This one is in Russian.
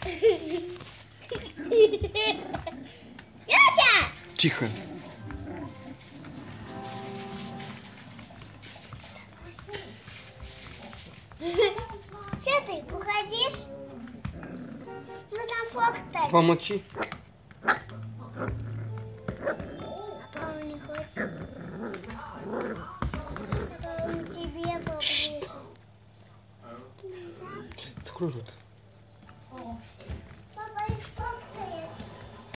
Люся! Тихо. Все ты, уходишь? Нужно фоткать. Помочи. Папа не хочет. Тебе поближе. Закрой рот.